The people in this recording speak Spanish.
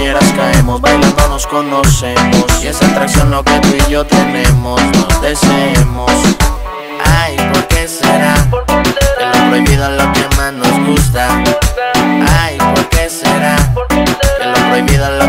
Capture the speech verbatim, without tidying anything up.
quieras caemos, bailando nos conocemos. Y esa atracción lo que tú y yo tenemos, nos deseemos. Ay, ¿por qué será? Que lo prohibido es lo que más nos gusta. Ay, ¿por qué será? Que lo prohibido es lo